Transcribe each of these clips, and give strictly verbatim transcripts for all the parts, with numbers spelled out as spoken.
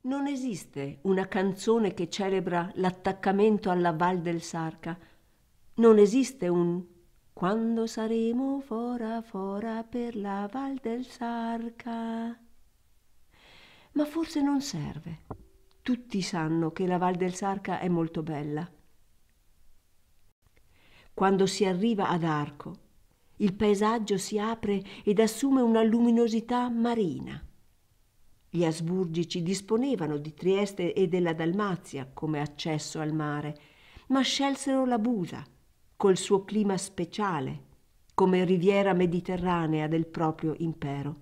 Non esiste una canzone che celebra l'attaccamento alla Val del Sarca. Non esiste un quando saremo fora fora per la Val del Sarca. Ma forse non serve. Tutti sanno che la Val del Sarca è molto bella. Quando si arriva ad Arco, il paesaggio si apre ed assume una luminosità marina. Gli asburgici disponevano di Trieste e della Dalmazia come accesso al mare, ma scelsero la Busa, col suo clima speciale, come riviera mediterranea del proprio impero.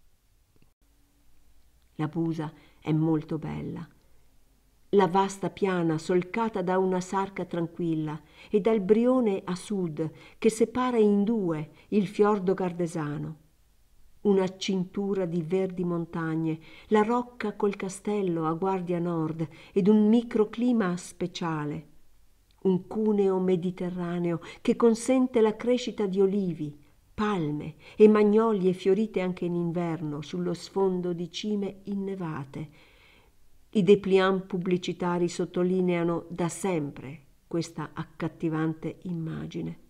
La Busa è molto bella. La vasta piana solcata da una sarca tranquilla e dal Brione a sud che separa in due il fiordo gardesano. Una cintura di verdi montagne, la rocca col castello a guardia nord ed un microclima speciale, un cuneo mediterraneo che consente la crescita di olivi, palme e magnolie fiorite anche in inverno sullo sfondo di cime innevate. I dépliant pubblicitari sottolineano da sempre questa accattivante immagine.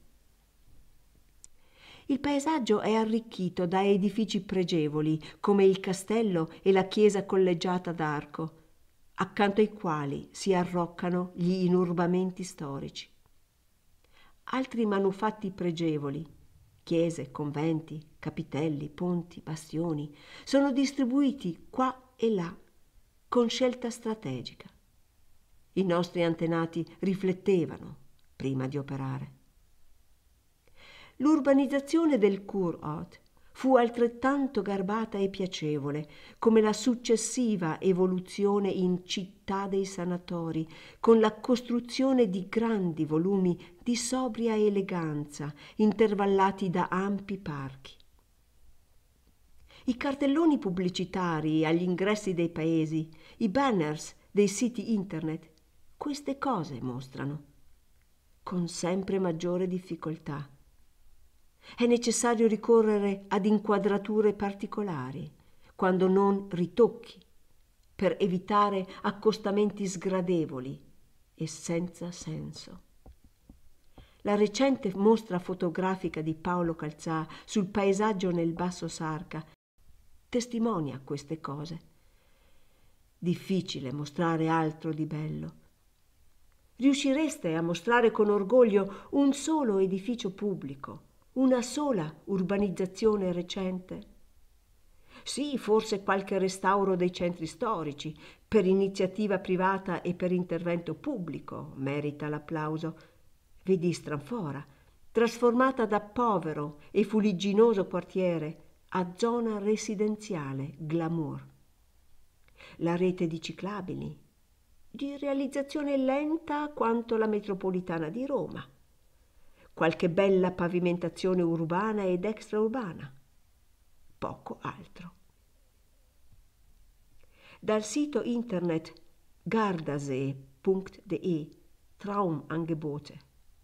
Il paesaggio è arricchito da edifici pregevoli come il castello e la chiesa collegiata d'Arco, accanto ai quali si arroccano gli inurbamenti storici. Altri manufatti pregevoli, chiese, conventi, capitelli, ponti, bastioni, sono distribuiti qua e là con scelta strategica. I nostri antenati riflettevano prima di operare. L'urbanizzazione del Kurort fu altrettanto garbata e piacevole come la successiva evoluzione in città dei sanatori, con la costruzione di grandi volumi di sobria eleganza, intervallati da ampi parchi. I cartelloni pubblicitari agli ingressi dei paesi, i banners dei siti internet, queste cose mostrano, con sempre maggiore difficoltà. È necessario ricorrere ad inquadrature particolari, quando non ritocchi, per evitare accostamenti sgradevoli e senza senso. La recente mostra fotografica di Paolo Calzà sul paesaggio nel Basso Sarca testimonia queste cose. Difficile mostrare altro di bello. Riuscireste a mostrare con orgoglio un solo edificio pubblico, una sola urbanizzazione recente? Sì, forse qualche restauro dei centri storici, per iniziativa privata e per intervento pubblico, merita l'applauso. Vedi Stranfora, trasformata da povero e fuligginoso quartiere a zona residenziale glamour. La rete di ciclabili, di realizzazione lenta quanto la metropolitana di Roma. Qualche bella pavimentazione urbana ed extraurbana. Poco altro. Dal sito internet gardasee punkt de Traumangebote.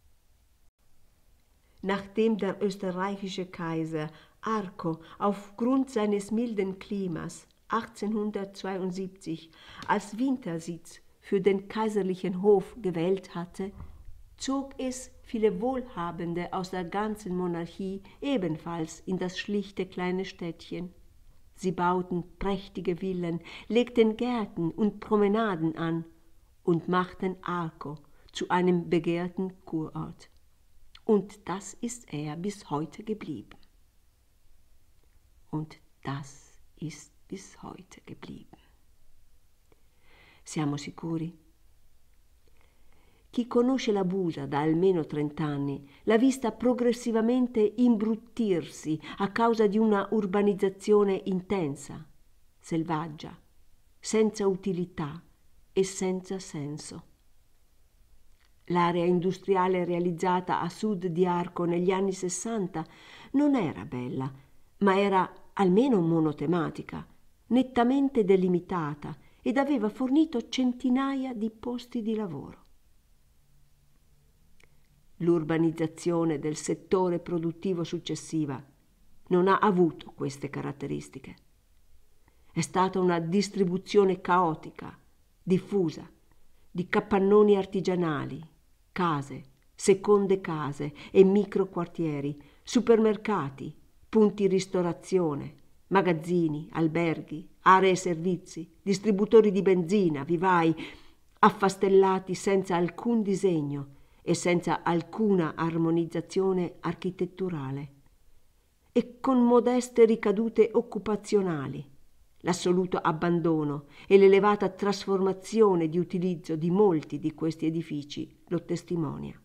Nachdem der österreichische Kaiser Arco aufgrund seines milden Klimas achtzehnhundertzweiundsiebzig als Wintersitz für den kaiserlichen Hof gewählt hatte, zog es viele Wohlhabende aus der ganzen Monarchie ebenfalls in das schlichte kleine Städtchen. Sie bauten prächtige Villen, legten Gärten und Promenaden an und machten Arco zu einem begehrten Kurort. Und das ist er bis heute geblieben. Und das ist bis heute geblieben. Siamo sicuri? Chi conosce la Busa da almeno trent'anni l'ha vista progressivamente imbruttirsi a causa di una urbanizzazione intensa, selvaggia, senza utilità e senza senso. L'area industriale realizzata a sud di Arco negli anni sessanta non era bella, ma era almeno monotematica, nettamente delimitata ed aveva fornito centinaia di posti di lavoro. L'urbanizzazione del settore produttivo successiva non ha avuto queste caratteristiche. È stata una distribuzione caotica, diffusa, di capannoni artigianali, case, seconde case e microquartieri, supermercati, punti ristorazione, magazzini, alberghi, aree servizi, distributori di benzina, vivai, affastellati senza alcun disegno e senza alcuna armonizzazione architetturale, e con modeste ricadute occupazionali. L'assoluto abbandono e l'elevata trasformazione di utilizzo di molti di questi edifici lo testimonia.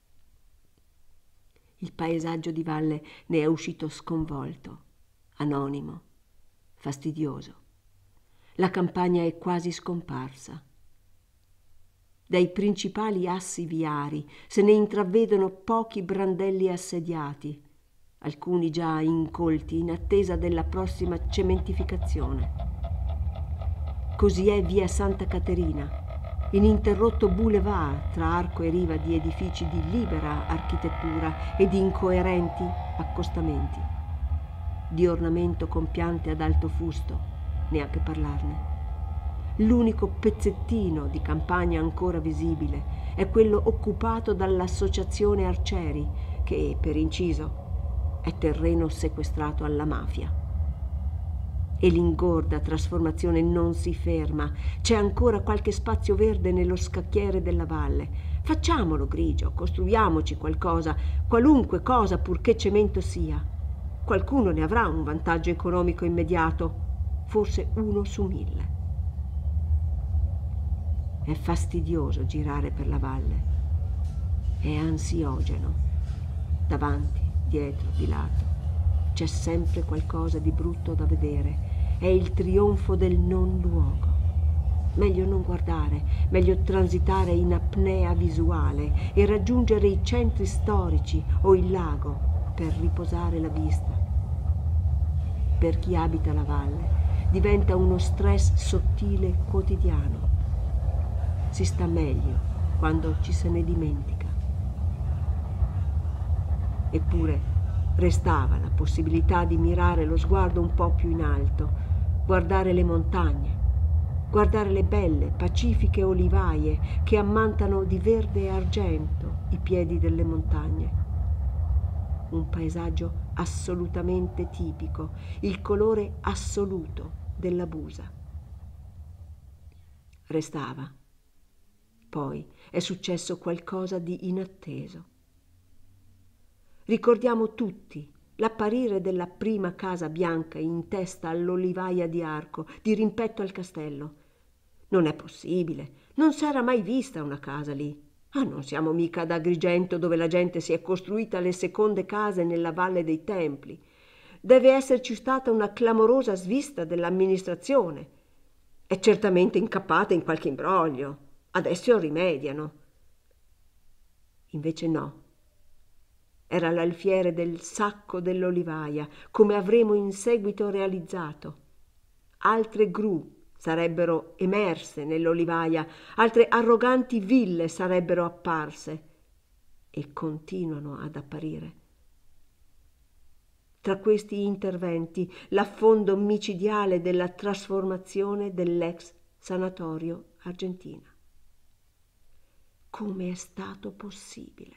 Il paesaggio di valle ne è uscito sconvolto, anonimo, fastidioso. La campagna è quasi scomparsa. Dai principali assi viari se ne intravedono pochi brandelli assediati, alcuni già incolti in attesa della prossima cementificazione. Così è via Santa Caterina, ininterrotto boulevard tra arco e riva di edifici di libera architettura e di incoerenti accostamenti, di ornamento con piante ad alto fusto, neanche parlarne. L'unico pezzettino di campagna ancora visibile è quello occupato dall'associazione Arcieri, che, per inciso, è terreno sequestrato alla mafia. E l'ingorda trasformazione non si ferma. C'è ancora qualche spazio verde nello scacchiere della valle. Facciamolo grigio, costruiamoci qualcosa, qualunque cosa purché cemento sia. Qualcuno ne avrà un vantaggio economico immediato, forse uno su mille. È fastidioso girare per la valle. È ansiogeno. Davanti, dietro, di lato. C'è sempre qualcosa di brutto da vedere. È il trionfo del non luogo. Meglio non guardare, meglio transitare in apnea visuale e raggiungere i centri storici o il lago per riposare la vista. Per chi abita la valle diventa uno stress sottile quotidiano. Si sta meglio quando ci se ne dimentica. Eppure restava la possibilità di mirare lo sguardo un po' più in alto, guardare le montagne, guardare le belle, pacifiche olivaie che ammantano di verde e argento i piedi delle montagne. Un paesaggio assolutamente tipico, il colore assoluto della Busa. Restava. Poi è successo qualcosa di inatteso. Ricordiamo tutti l'apparire della prima casa bianca in testa all'olivaia di Arco, di rimpetto al castello. Non è possibile, non s'era mai vista una casa lì. Ah, non siamo mica ad Agrigento, dove la gente si è costruita le seconde case nella Valle dei Templi. Deve esserci stata una clamorosa svista dell'amministrazione. È certamente incappata in qualche imbroglio. Adesso rimediano. Invece no. Era l'alfiere del sacco dell'olivaia, come avremo in seguito realizzato. Altre gru sarebbero emerse nell'olivaia, altre arroganti ville sarebbero apparse e continuano ad apparire. Tra questi interventi l'affondo micidiale della trasformazione dell'ex sanatorio Argentina. Come è stato possibile?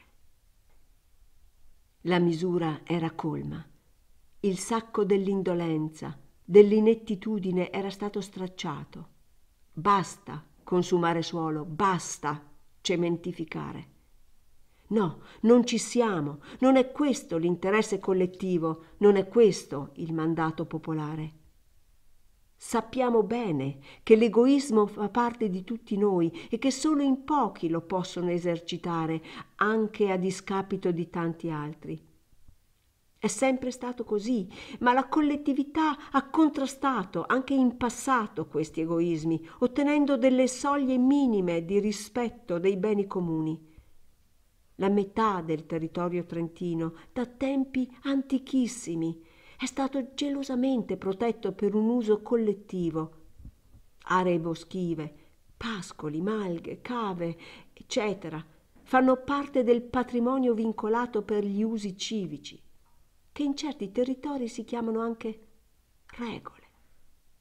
La misura era colma. Il sacco dell'indolenza, dell'inettitudine era stato stracciato. Basta consumare suolo, basta cementificare. No, non ci siamo, non è questo l'interesse collettivo, non è questo il mandato popolare. Sappiamo bene che l'egoismo fa parte di tutti noi e che solo in pochi lo possono esercitare, anche a discapito di tanti altri. È sempre stato così, ma la collettività ha contrastato anche in passato questi egoismi, ottenendo delle soglie minime di rispetto dei beni comuni. La metà del territorio trentino, da tempi antichissimi, è stato gelosamente protetto per un uso collettivo. Aree boschive, pascoli, malghe, cave, eccetera, fanno parte del patrimonio vincolato per gli usi civici, che in certi territori si chiamano anche regole.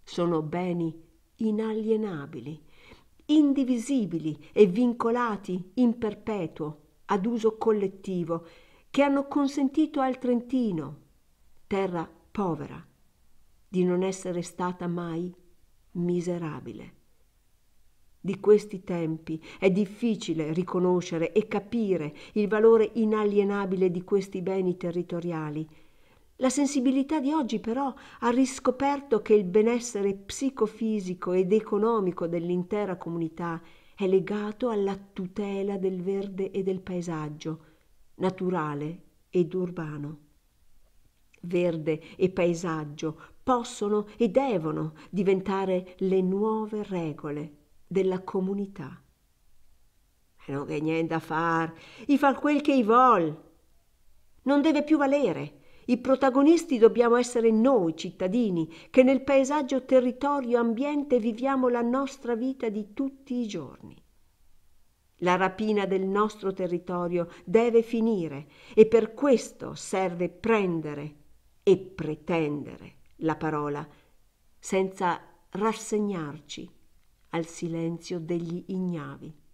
sono beni inalienabili, indivisibili e vincolati in perpetuo ad uso collettivo, che hanno consentito al Trentino, terra povera, di non essere stata mai miserabile. Di questi tempi è difficile riconoscere e capire il valore inalienabile di questi beni territoriali. La sensibilità di oggi però ha riscoperto che il benessere psicofisico ed economico dell'intera comunità è legato alla tutela del verde e del paesaggio, naturale ed urbano. Verde e paesaggio possono e devono diventare le nuove regole della comunità. E non c'è niente da far, i fa quel che i vol. Non deve più valere. I protagonisti dobbiamo essere noi cittadini, che nel paesaggio, territorio, ambiente viviamo la nostra vita di tutti i giorni. La rapina del nostro territorio deve finire e per questo serve prendere e pretendere la parola, senza rassegnarci al silenzio degli ignavi.